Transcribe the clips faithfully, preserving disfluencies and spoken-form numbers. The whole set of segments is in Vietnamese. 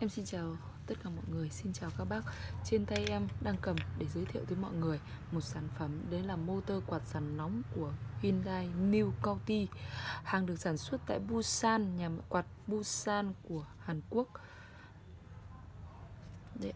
Em xin chào tất cả mọi người, xin chào các bác. Trên tay em đang cầm để giới thiệu tới mọi người một sản phẩm, đấy là motor quạt dàn nóng của Hyundai New County. Hàng được sản xuất tại Busan, nhà quạt Busan của Hàn Quốc. Đấy.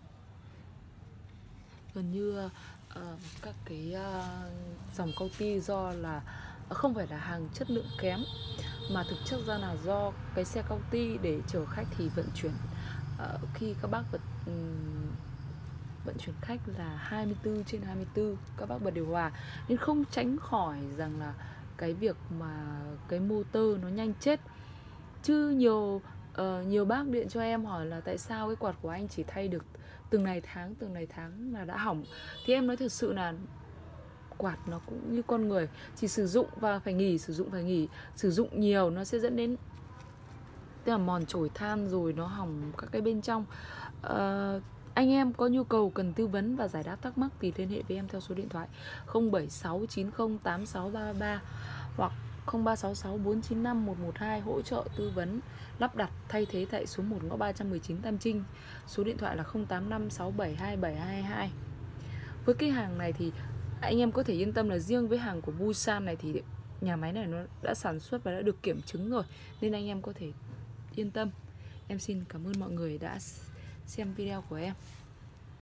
Gần như uh, các cái uh, dòng County do là không phải là hàng chất lượng kém, mà thực chất ra là do cái xe County để chở khách thì vận chuyển uh, khi các bác vận um, vận chuyển khách là hai mươi tư trên hai mươi tư, các bác bật điều hòa nên không tránh khỏi rằng là cái việc mà cái motor nó nhanh chết. Chứ nhiều uh, nhiều bác điện cho em hỏi là tại sao cái quạt của anh chỉ thay được từng này tháng từng này tháng là đã hỏng. Thì em nói thật sự là quạt nó cũng như con người, chỉ sử dụng và phải nghỉ, sử dụng phải nghỉ. Sử dụng nhiều nó sẽ dẫn đến tức là mòn chổi than rồi nó hỏng các cái bên trong. uh, Anh em có nhu cầu cần tư vấn và giải đáp thắc mắc thì liên hệ với em theo số điện thoại không bảy sáu chín không tám sáu ba ba hoặc không ba sáu sáu bốn chín năm một một hai, hỗ trợ tư vấn lắp đặt thay thế tại số một ngõ ba trăm mười chín Tam Trinh. Số điện thoại là không tám năm sáu bảy hai bảy hai hai. Với cái hàng này thì anh em có thể yên tâm là riêng với hàng của Busan này thì nhà máy này nó đã sản xuất và đã được kiểm chứng rồi, nên anh em có thể yên tâm. Em xin cảm ơn mọi người đã xem video của em.